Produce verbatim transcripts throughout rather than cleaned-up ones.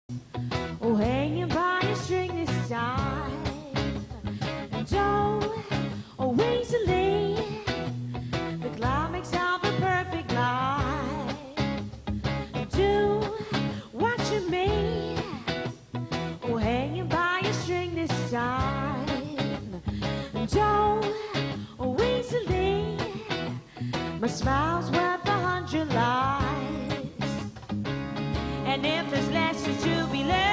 Oh, hanging by a string this time, and don't always delay the climax of a perfect life. Do what you may. Oh, hanging by a string this time, and don't always delay. My smile's worth a hundred lies, and if there's lessons to be learned,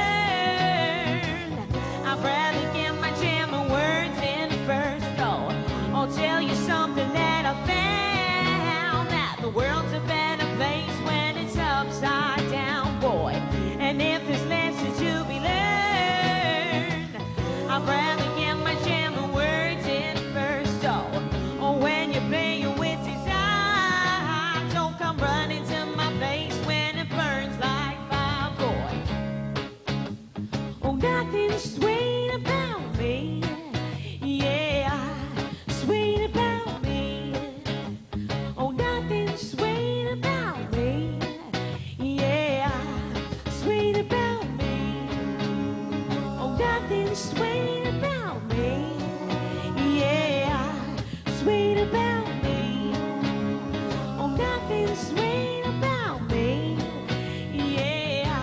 I'd rather get my jamming words in first. So I'll tell you something that I found, that the world's a better place when it's upside down, boy. And if there's lessons to be learned, I'd rather get my jamming words in first. So oh, when you're playing with desire, don't come running to my place when it burns like fire, boy. Oh, nothing's sweet about me, yeah, sweet about me. Oh, nothing's sweet about me, yeah, sweet about me. Oh, nothing's sweet about me, yeah, sweet about me. Oh, nothing's sweet about me, yeah.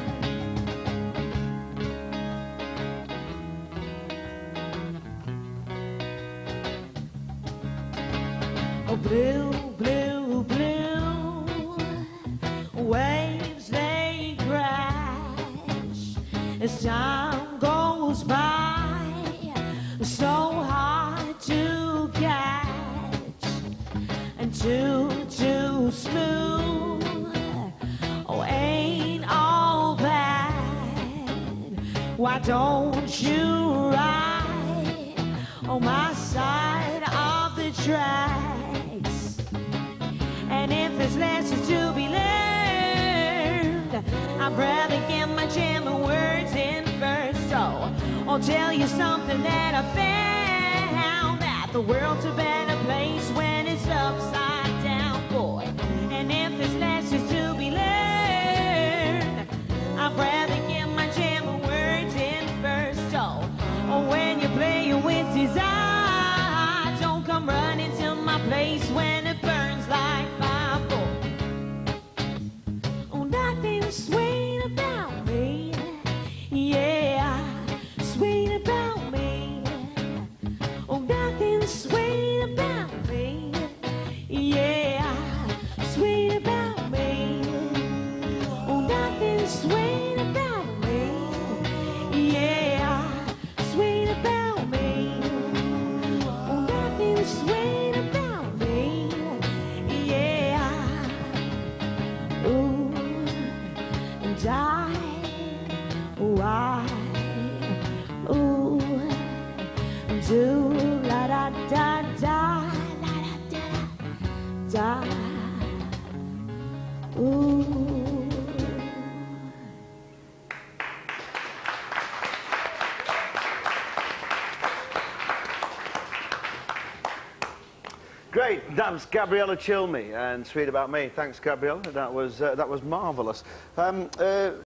Oh, blue, blue, blue waves, they crash as time goes by, so hard to catch and too, too smooth. Oh, ain't all bad. Why don't you ride on my side of the tracks? And if there's lessons to be learned, I'd rather get my jamming words in first. So I'll tell you something that I found, that the world's a better place when it's upside down, boy. And if there's lessons to be learned, I'd rather get my jamming words in first. So oh, when you're playing with desire, don't come running to my place when it burns like fire, boy. Oh, nothing's sweet about me, yeah, sweet about me. Oh, nothing's sweet about me, yeah, sweet about me. Oh, nothing's sweet about me, yeah, sweet about me. Oh, nothing's sweet about me, yeah. Ooh, and I, oh, I, ooh, do la da da da, la da da da, ooh. Great, that was Gabriella Chilmi and Sweet About Me. Thanks, Gabriella. That was uh, that was marvellous. Um, uh,